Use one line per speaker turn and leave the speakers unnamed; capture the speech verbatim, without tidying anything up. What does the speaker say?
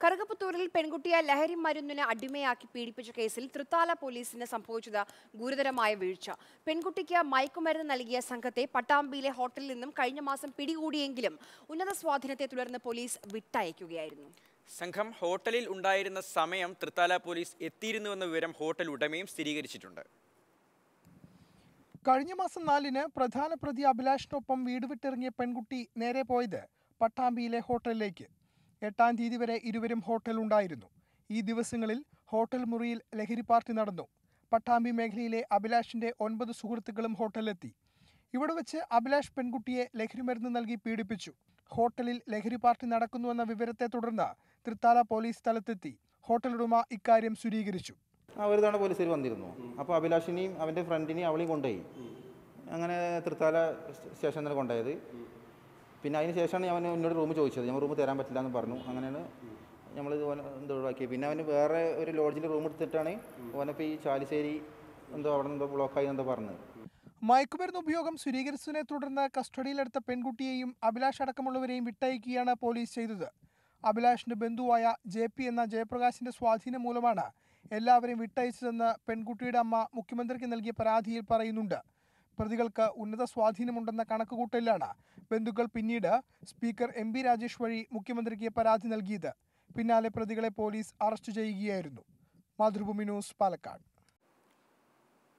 കറുകപ്പുത്തൂരിൽ പെൺകുട്ടിയെ ലഹരി മരുന്നിന് അടിമയാക്കി പീഡിപ്പിച്ച കേസിൽ തൃത്താല പോലീസിന് സംഭവിച്ചത് ഗുരുതരമായ വീഴ്ച. പെൺകുട്ടിക്ക് മയക്കുമരുന്ന് നൽകിയ സംഘത്തെ പട്ടാമ്പിയിലെ ഹോട്ടലിൽ നിന്നും കഴിഞ്ഞ മാസം പിടികൂടിയെങ്കിലും ഉന്നത സ്വാധീനത്തെ തുടർന്ന് പോലീസ് വിട്ടയക്കുകയായിരുന്നു.
സംഘം ഹോട്ടലിൽ ഉണ്ടായിരുന്ന സമയം തൃത്താല പോലീസ് എത്തിയിരുന്നുവെന്ന വിവരം ഹോട്ടൽ ഉടമയും സ്ഥിരീകരിച്ചിട്ടുണ്ട്.
കഴിഞ്ഞ മാസം നാലിന് പ്രധാന പ്രതി അഭിലാഷിനൊപ്പം വീട് വിട്ടിറങ്ങിയ പെൺകുട്ടി നേരെ പോയത് പട്ടാമ്പിയിലെ ഹോട്ടലിലേക്ക്. എട്ടാം തീയതി വരെ ഇരുവരും ഹോട്ടലുണ്ടായിരുന്നു. ഈ ദിവസങ്ങളിൽ ഹോട്ടൽ മുറിയിൽ ലഹരി പാർട്ടി നടന്നു. പട്ടാമ്പി മേഖലയിലെ അഭിലാഷിന്റെ ഒൻപത് സുഹൃത്തുക്കളും ഹോട്ടലിലെത്തി. ഇവിടെ വെച്ച് അഭിലാഷ് പെൺകുട്ടിയെ ലഹരിമരുന്ന് നൽകി പീഡിപ്പിച്ചു. ഹോട്ടലിൽ ലഹരി പാർട്ടി നടക്കുന്നുവെന്ന വിവരത്തെ തുടർന്ന് തൃത്താല പോലീസ് സ്ഥലത്തെത്തി. ഹോട്ടൽ ഉടമ ഇക്കാര്യം സ്ഥിരീകരിച്ചു.
ഒരു തവണ പോലീസിൽ വന്നിരുന്നു. അപ്പോൾ അഭിലാഷിനെയും അവൻ്റെ ഫ്രണ്ടിനെയും അവളെയും കൊണ്ടുപോയി. അങ്ങനെ തൃത്താല സ്റ്റേഷനിൽ കൊണ്ടുപോയത്. പിന്നെ അതിന് ശേഷമാണ് അവൻ എന്നോട് റൂം ചോദിച്ചത്. ഞാൻ റൂം തരാൻ പറ്റില്ല എന്ന് പറഞ്ഞു. അങ്ങനെയാണ് നമ്മൾ എന്തോ ഒഴിവാക്കിയത്. പിന്നെ അവന് വേറെ ഒരു ലോഡ്ജിൽ റൂം എടുത്തിട്ടാണ് അവനിപ്പോൾ ഈ ചാലിശ്ശേരി എന്തോ അവിടെ എന്തോ ബ്ലോക്കായി എന്തോ പറഞ്ഞത്.
മയക്കുമരുന്ന് ഉപയോഗം സ്ഥിരീകരിച്ചതിനെ തുടർന്ന് കസ്റ്റഡിയിലെടുത്ത പെൺകുട്ടിയെയും അഭിലാഷ് അടക്കമുള്ളവരെയും വിട്ടയക്കുകയാണ് പോലീസ് ചെയ്തത്. അഭിലാഷിന്റെ ബന്ധുവായ ജെ പി എന്ന ജയപ്രകാശിന്റെ സ്വാധീനം മൂലമാണ് എല്ലാവരെയും വിട്ടയച്ചതെന്ന് പെൺകുട്ടിയുടെ അമ്മ മുഖ്യമന്ത്രിക്ക് നൽകിയ പരാതിയിൽ പറയുന്നുണ്ട്. പ്രതികൾക്ക് ഉന്നത സ്വാധീനമുണ്ടെന്ന കണക്കുകൂട്ടലിലാണ് ബന്ധുക്കൾ പിന്നീട് സ്പീക്കർ എം പി രാജേഷ് വഴി മുഖ്യമന്ത്രിക്ക് പരാതി നൽകിയത്. പിന്നാലെ പ്രതികളെ പോലീസ് അറസ്റ്റ് ചെയ്യുകയായിരുന്നു. മാതൃഭൂമി ന്യൂസ്, പാലക്കാട്.